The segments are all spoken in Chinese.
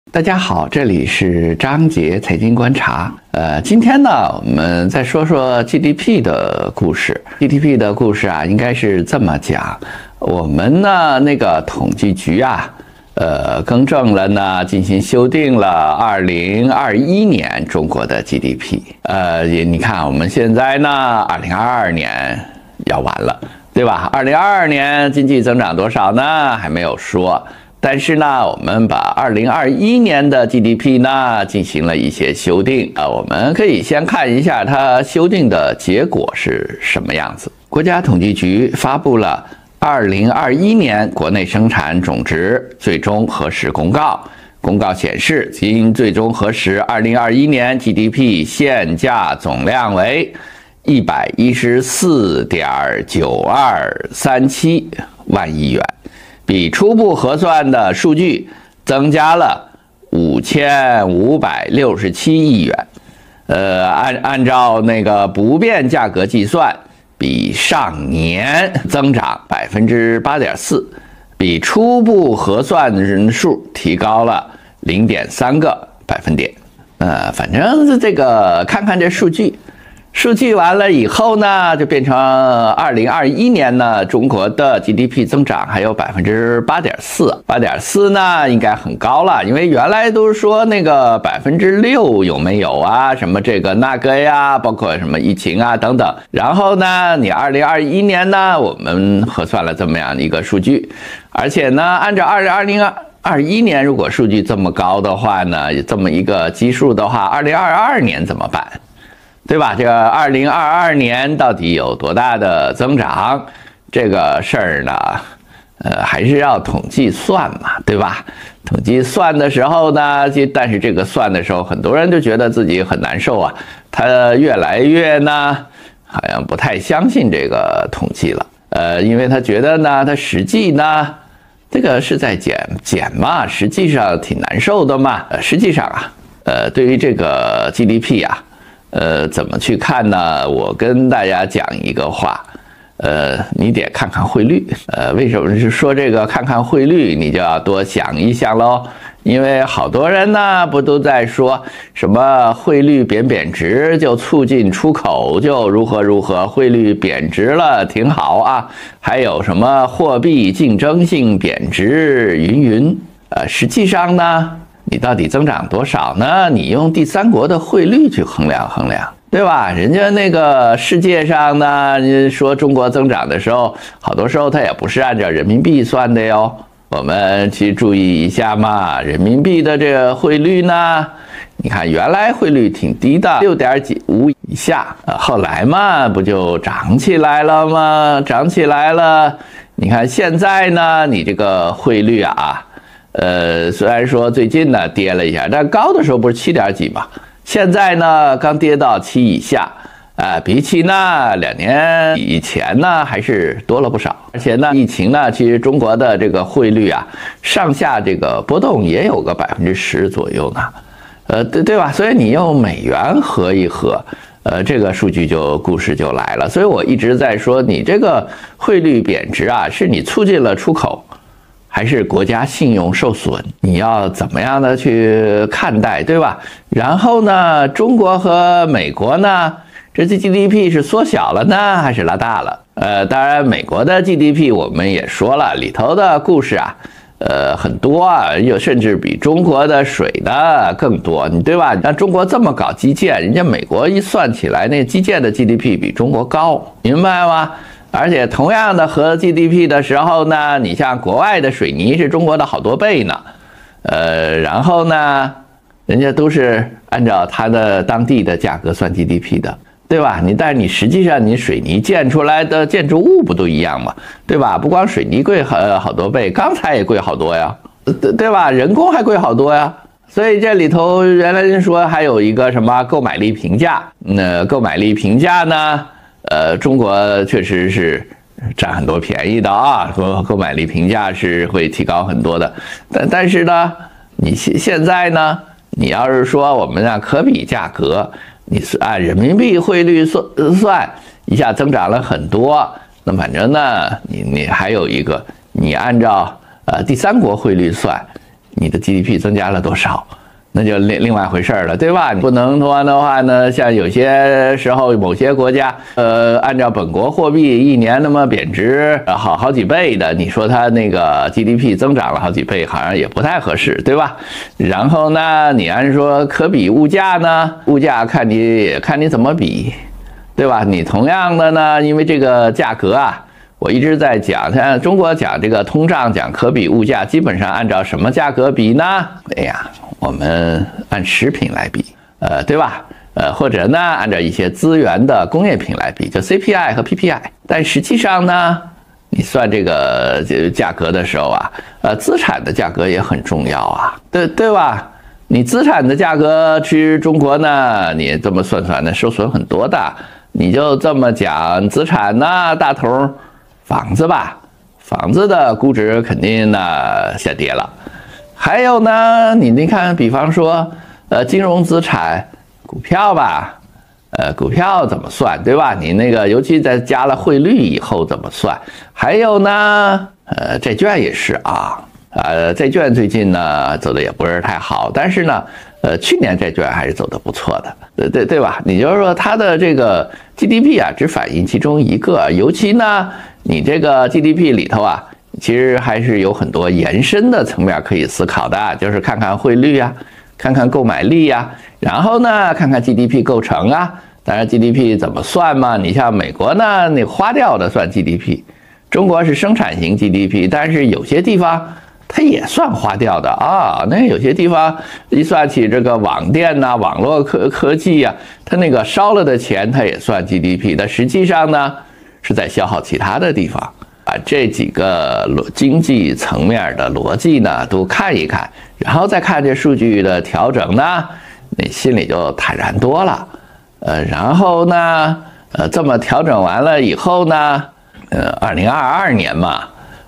大家好，这里是张杰财经观察。今天呢，我们再说说 GDP 的故事。GDP 的故事啊，应该是这么讲：我们呢那个统计局啊，更正了呢，进行修订了2021年中国的 GDP。你看我们现在呢，2022年要完了，对吧？2022年经济增长多少呢？还没有说。但是呢，我们把2021年的 GDP 呢进行了一些修订我们可以先看一下它修订的结果是什么样子。国家统计局发布了2021年国内生产总值最终核实公告。公告显示，经最终核实，2021年 GDP 现价总量为114.9237万亿元。比初步核算的数据增加了5567亿元，按照那个不变价格计算，比上年增长8.4%，比初步核算人数提高了0.3个百分点。反正这个看看这数据完了以后呢，就变成2021年呢，中国的 GDP 增长还有8.4%，8.4%呢应该很高了，因为原来都说那个6%有没有啊？什么这个那个呀，包括什么疫情啊等等。然后呢，你2021年呢，我们核算了这么样的一个数据，而且呢，按照2021年如果数据这么高的话呢，这么一个基数的话，2022年怎么办？对吧？这个2022年到底有多大的增长？这个事儿呢，还是要统计算嘛，对吧？统计算的时候呢，但是这个算的时候，很多人就觉得自己很难受啊，他越来越呢，好像不太相信这个统计了。因为他觉得呢，他实际呢，这个是在减嘛，实际上挺难受的嘛。实际上啊，对于这个 GDP 啊。怎么去看呢？我跟大家讲一个话，你得看看汇率。为什么是说这个看看汇率？你就要多想一想喽。因为好多人呢，不都在说什么汇率贬值就促进出口，就如何，汇率贬值了挺好啊。还有什么货币竞争性贬值云。实际上呢，你到底增长多少呢？你用第三国的汇率去衡量，对吧？人家那个世界上呢，你说中国增长的时候，好多时候它也不是按照人民币算的哟。我们去注意一下嘛，人民币的这个汇率呢，你看原来汇率挺低的，6.5以下，后来嘛不就涨起来了吗？你看现在呢，你这个汇率啊。虽然说最近呢跌了一下，但高的时候不是7点几嘛，现在呢刚跌到7以下，比起呢2年以前呢还是多了不少。而且呢，疫情呢，其实中国的这个汇率啊，上下这个波动也有个10%左右呢，对吧？所以你用美元合一合，这个故事就来了。所以我一直在说，你这个汇率贬值啊，是你促进了出口。还是国家信用受损，你要怎么样的去看待，对吧？然后呢，中国和美国呢，这 GDP 是缩小了呢，还是拉大了？当然，美国的 GDP 我们也说了，里头的故事啊，很多啊，甚至比中国的水的更多，对吧？那中国这么搞基建，人家美国一算起来，那基建的 GDP 比中国高，明白吗？而且同样的和 GDP 的时候呢，你像国外的水泥是中国的好多倍呢，然后呢，人家都是按照它的当地的价格算 GDP 的，对吧？但是你实际上你水泥建出来的建筑物不都一样吗？对吧？不光水泥贵好多倍，钢材也贵好多呀，对吧？人工还贵好多呀。所以这里头原来人说还有一个什么购买力评价，购买力评价呢？中国确实是占很多便宜的啊，购买力评价是会提高很多的。但是呢，你现在呢，你要是说我们让可比价格，你是按人民币汇率算一下增长了很多，那反正呢，你还有一个，你按照第三国汇率算， 你的 GDP 增加了多少？那就另外回事了，对吧？你不能说的话呢，像有些时候某些国家，按照本国货币一年那么贬值好几倍的，你说它那个 GDP 增长了好几倍，好像也不太合适，对吧？然后呢，你按说可比物价呢，物价看你怎么比，对吧？你同样的呢，因为这个价格啊。我一直在讲，像中国讲这个通胀，讲可比物价，基本上按照什么价格比呢？哎呀，我们按食品来比，对吧？或者呢，按照一些资源的工业品来比，就 CPI 和 PPI。但实际上呢，你算这个价格的时候啊，资产的价格也很重要啊，对吧？你资产的价格，其实中国呢，你这么算呢，受损很多的。你就这么讲，资产呢，大头。房子吧，房子的估值肯定呢下跌了。还有呢，你看，比方说，金融资产，股票吧，股票怎么算，对吧？你那个，尤其在加了汇率以后怎么算？还有呢，债券也是啊，债券最近呢走的也不是太好，但是呢，去年债券还是走的不错的，对吧？你就是说它的这个 GDP 啊，只反映其中一个，尤其呢。你这个 GDP 里头啊，其实还是有很多延伸的层面可以思考的，就是看看汇率啊，看看购买力啊，然后呢，看看 GDP 构成啊。当然 GDP 怎么算嘛？你像美国呢，那花掉的算 GDP， 中国是生产型 GDP， 但是有些地方它也算花掉的啊。那有些地方一算起这个网电呐、网络科技啊，它那个烧了的钱，它也算 GDP， 但实际上呢。是在消耗其他的地方，把这几个经济层面的逻辑呢都看一看，然后再看这数据的调整呢，你心里就坦然多了。然后呢，这么调整完了以后呢，2022年嘛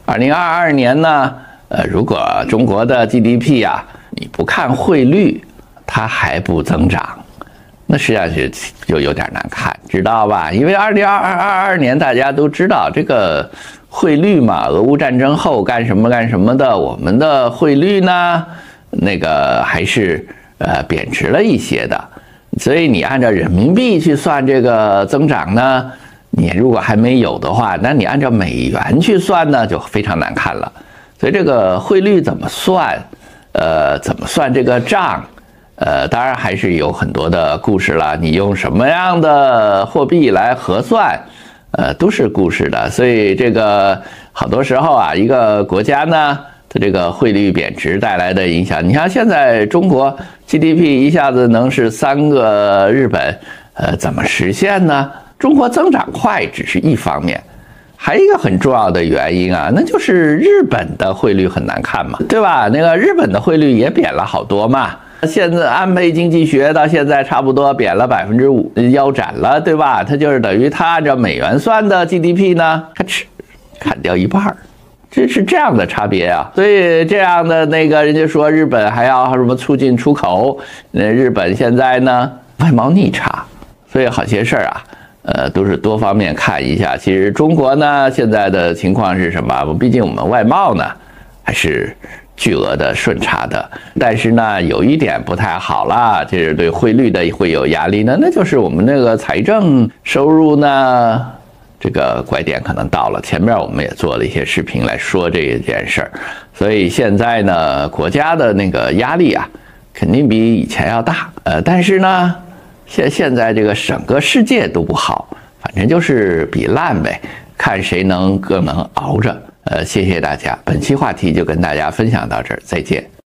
，2022年呢，如果中国的 GDP 啊，你不看汇率，它还不增长。那实际上就有点难看，知道吧？因为2022年大家都知道这个汇率嘛，俄乌战争后干什么的，我们的汇率呢，那个还是贬值了一些的。所以你按照人民币去算这个增长呢，你如果还没有的话，那你按照美元去算呢，就非常难看了。所以这个汇率怎么算？怎么算这个账？当然还是有很多的故事了。你用什么样的货币来核算，都是故事的。所以这个好多时候啊，一个国家呢，它这个汇率贬值带来的影响，你像现在中国 GDP 一下子能是3个日本，怎么实现呢？中国增长快只是一方面，还有一个很重要的原因啊，那就是日本的汇率很难看嘛，对吧？那个日本的汇率也贬了好多嘛。现在安倍经济学到现在差不多贬了5%，腰斩了，对吧？它就是等于它按照美元算的 GDP 呢，砍掉一半，这是这样的差别啊。所以这样的那个人家说日本还要什么促进出口，日本现在呢外贸逆差，所以好些事儿啊，都是多方面看一下。其实中国呢现在的情况是什么？毕竟我们外贸呢还是巨额的顺差的，但是呢，有一点不太好了，就是对汇率的会有压力呢，那就是我们那个财政收入呢，这个拐点可能到了。前面我们也做了一些视频来说这件事儿，所以现在呢，国家的那个压力啊，肯定比以前要大。但是呢，现在这个整个世界都不好，反正就是比烂呗，看谁更能熬着。谢谢大家，本期话题就跟大家分享到这儿，再见。